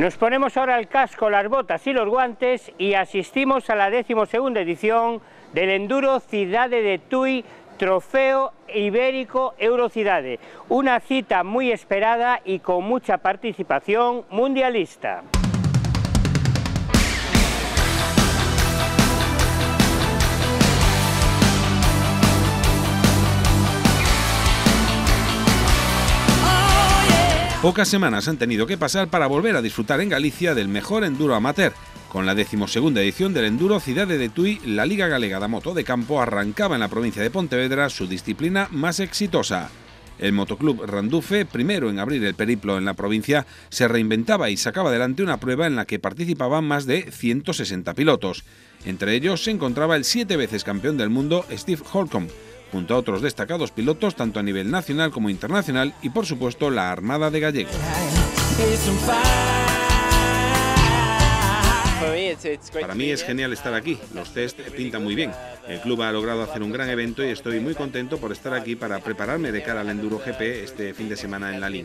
Nos ponemos ahora el casco, las botas y los guantes y asistimos a la 12ª edición del Enduro Cidade de Tui Trofeo Ibérico Eurocidade, una cita muy esperada y con mucha participación mundialista. Pocas semanas han tenido que pasar para volver a disfrutar en Galicia del mejor enduro amateur. Con la 12ª edición del Enduro Cidade de Tui, la Liga Galega da Moto de Campo arrancaba en la provincia de Pontevedra su disciplina más exitosa. El Motoclub Randufe, primero en abrir el periplo en la provincia, se reinventaba y sacaba adelante una prueba en la que participaban más de 160 pilotos. Entre ellos se encontraba el 7 veces campeón del mundo Steve Holcomb, junto a otros destacados pilotos tanto a nivel nacional como internacional y por supuesto la Armada de Gallegos. Para mí es genial estar aquí, los test pintan muy bien. El club ha logrado hacer un gran evento y estoy muy contento por estar aquí para prepararme de cara al Enduro GP este fin de semana en Lalín.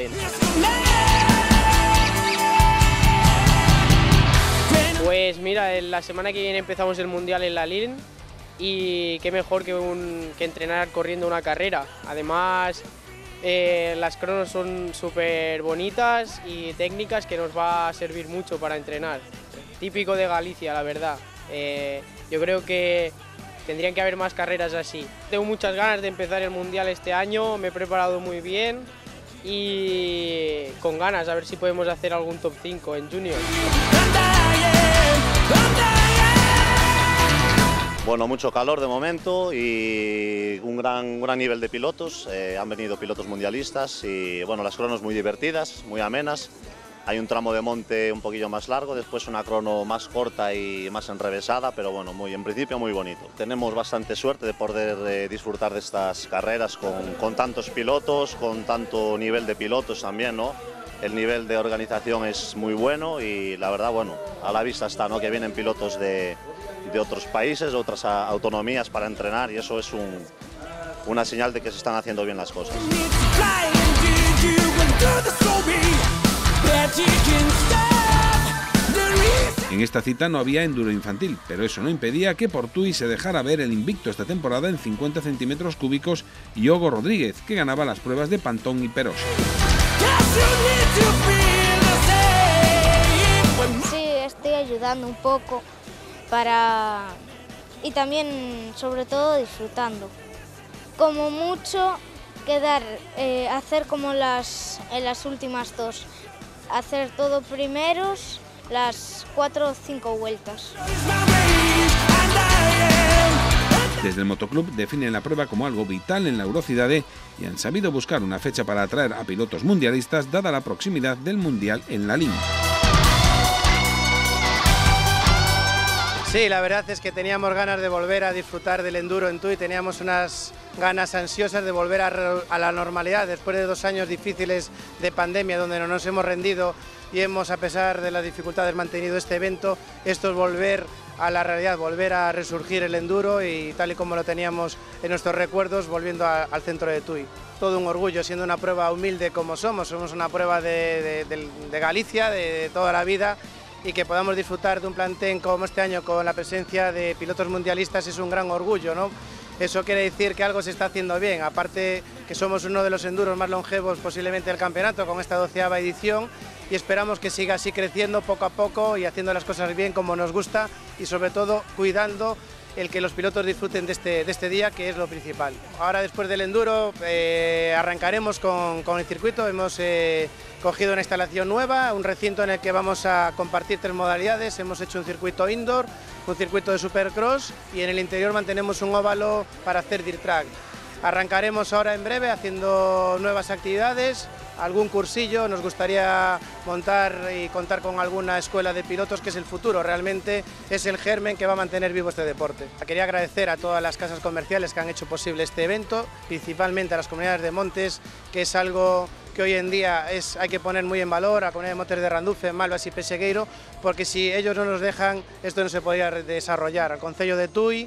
Pues mira, la semana que viene empezamos el Mundial en Lalín. Y qué mejor que entrenar corriendo una carrera. Además, las cronos son súper bonitas y técnicas que nos va a servir mucho para entrenar. Típico de Galicia, la verdad. Yo creo que tendrían que haber más carreras así. Tengo muchas ganas de empezar el Mundial este año, me he preparado muy bien y con ganas a ver si podemos hacer algún top 5 en Junior. Bueno, mucho calor de momento y un gran nivel de pilotos. Han venido pilotos mundialistas y bueno, las cronos muy divertidas, muy amenas. Hay un tramo de monte un poquillo más largo, después una crono más corta y más enrevesada, pero bueno, en principio muy bonito. Tenemos bastante suerte de poder disfrutar de estas carreras con tantos pilotos, con tanto nivel de pilotos también, ¿no? El nivel de organización es muy bueno y la verdad, bueno, a la vista está, ¿no? Que vienen pilotos de otros países, de otras autonomías para entrenar y eso es una señal de que se están haciendo bien las cosas. En esta cita no había enduro infantil, pero eso no impedía que por Tui se dejara ver el invicto esta temporada en 50 centímetros cúbicos Yogo Rodríguez, que ganaba las pruebas de Pantón y Perosa. Sí, estoy ayudando un poco y también sobre todo disfrutando. Como mucho hacer como en las últimas dos, hacer todo primeros las 4 o 5 vueltas. Desde el Motoclub definen la prueba como algo vital en la Eurocidade y han sabido buscar una fecha para atraer a pilotos mundialistas dada la proximidad del Mundial en Lalín. Sí, la verdad es que teníamos ganas de volver a disfrutar del enduro en Tui, teníamos unas ganas ansiosas de volver a la normalidad después de 2 años difíciles de pandemia donde no nos hemos rendido y hemos, a pesar de las dificultades, mantenido este evento. Esto es volver a la realidad, volver a resurgir el enduro y tal y como lo teníamos en nuestros recuerdos, volviendo al centro de Tui. Todo un orgullo, siendo una prueba humilde como somos una prueba de Galicia, de toda la vida, y que podamos disfrutar de un plantel como este año con la presencia de pilotos mundialistas es un gran orgullo, ¿no? Eso quiere decir que algo se está haciendo bien, aparte que somos uno de los enduros más longevos posiblemente del campeonato con esta 12ª edición y esperamos que siga así creciendo poco a poco y haciendo las cosas bien como nos gusta y sobre todo cuidando el que los pilotos disfruten de este día, que es lo principal. Ahora, después del enduro, arrancaremos con el circuito. Hemos cogido una instalación nueva, un recinto en el que vamos a compartir 3 modalidades. Hemos hecho un circuito indoor, un circuito de supercross y en el interior mantenemos un óvalo para hacer dirt track. Arrancaremos ahora en breve haciendo nuevas actividades, algún cursillo, nos gustaría montar y contar con alguna escuela de pilotos, que es el futuro, realmente es el germen que va a mantener vivo este deporte. Quería agradecer a todas las casas comerciales que han hecho posible este evento, principalmente a las comunidades de montes, que es algo que hoy en día hay que poner muy en valor, a la comunidad de montes de Randufe, Malvas y Pesegueiro, porque si ellos no nos dejan, esto no se podría desarrollar. Al Concello de Tui,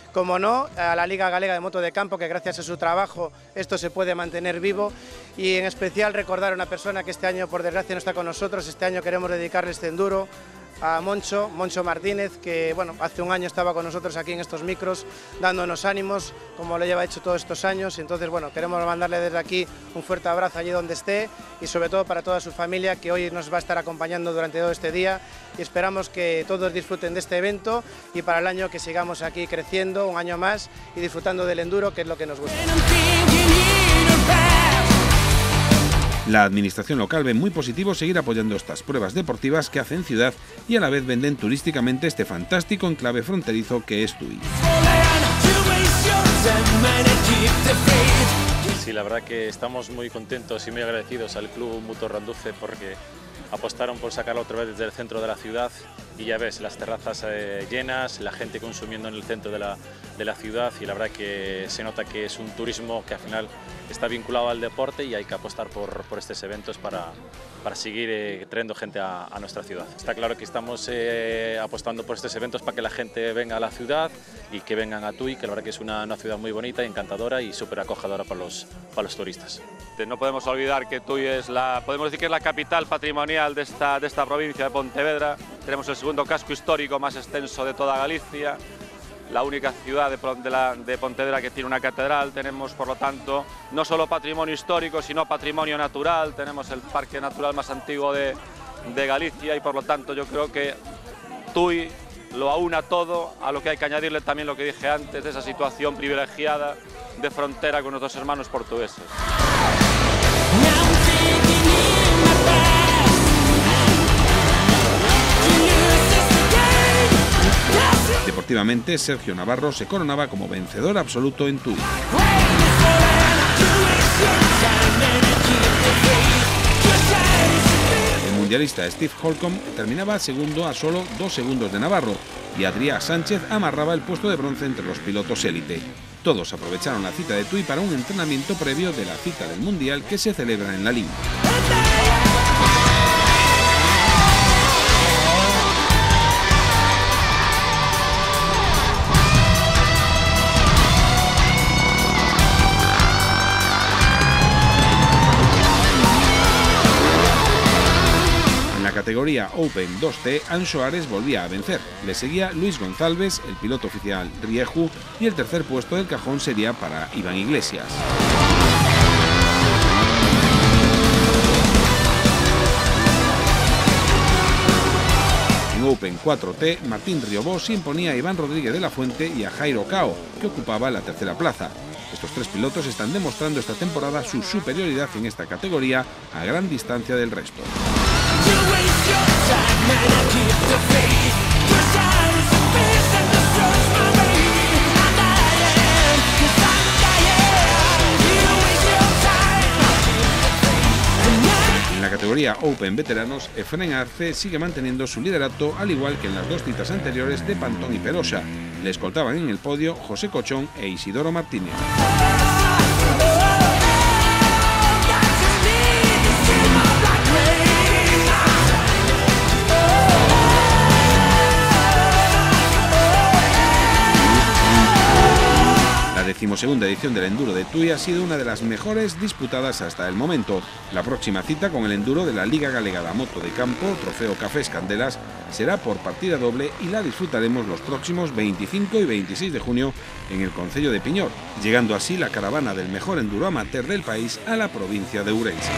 como no, a la Liga Galega de Moto de Campo, que gracias a su trabajo esto se puede mantener vivo, y en especial recordar a una persona que este año por desgracia no está con nosotros. Este año queremos dedicarle este enduro a Moncho Martínez, que bueno, hace un año estaba con nosotros aquí en estos micros dándonos ánimos, como lo lleva hecho todos estos años. Entonces bueno, queremos mandarle desde aquí un fuerte abrazo allí donde esté, y sobre todo para toda su familia, que hoy nos va a estar acompañando durante todo este día, y esperamos que todos disfruten de este evento, y para el año que sigamos aquí creciendo un año más y disfrutando del enduro, que es lo que nos gusta. La administración local ve muy positivo seguir apoyando estas pruebas deportivas que hacen ciudad y a la vez venden turísticamente este fantástico enclave fronterizo que es Tui. Sí, la verdad que estamos muy contentos y muy agradecidos al Club Motor Randuce porque apostaron por sacarlo otra vez desde el centro de la ciudad, y ya ves, las terrazas llenas, la gente consumiendo en el centro de la ciudad, y la verdad que se nota que es un turismo que al final está vinculado al deporte, y hay que apostar por estos eventos para seguir trayendo gente a nuestra ciudad. Está claro que estamos apostando por estos eventos para que la gente venga a la ciudad y que vengan a Tui, que la verdad que es una ciudad muy bonita, encantadora y súper acogedora para los turistas. No podemos olvidar que Tui es podemos decir que es la capital patrimonial de esta provincia de Pontevedra. Tenemos el segundo casco histórico más extenso de toda Galicia, la única ciudad de Pontevedra que tiene una catedral. Tenemos, por lo tanto, no solo patrimonio histórico, sino patrimonio natural. Tenemos el parque natural más antiguo de Galicia, y por lo tanto yo creo que Tui lo aúna todo, a lo que hay que añadirle también lo que dije antes, de esa situación privilegiada de frontera con nuestros hermanos portugueses. Deportivamente, Sergio Navarro se coronaba como vencedor absoluto en Tui. El mundialista Steve Holcomb terminaba segundo a solo 2 segundos de Navarro, y Adrià Sánchez amarraba el puesto de bronce entre los pilotos élite. Todos aprovecharon la cita de Tui para un entrenamiento previo de la cita del mundial que se celebra en la Lima. Categoría Open 2T, Anxo Ares volvía a vencer. Le seguía Luis González, el piloto oficial Rieju, y el tercer puesto del cajón sería para Iván Iglesias. En Open 4T, Martín Riobó se imponía a Iván Rodríguez de la Fuente y a Jairo Cao, que ocupaba la tercera plaza. Estos tres pilotos están demostrando esta temporada su superioridad en esta categoría a gran distancia del resto. En la categoría Open Veteranos, Efrén Arce sigue manteniendo su liderato, al igual que en las 2 citas anteriores de Pantón y Perosa. Le escoltaban en el podio José Cochón e Isidoro Martínez. La 12ª edición del Enduro de Tui ha sido una de las mejores disputadas hasta el momento. La próxima cita con el Enduro de la Liga Galega de Moto de Campo, Trofeo Cafés Candelas, será por partida doble, y la disfrutaremos los próximos 25 y 26 de junio en el concello de Piñor, llegando así la caravana del mejor enduro amateur del país a la provincia de Ourense.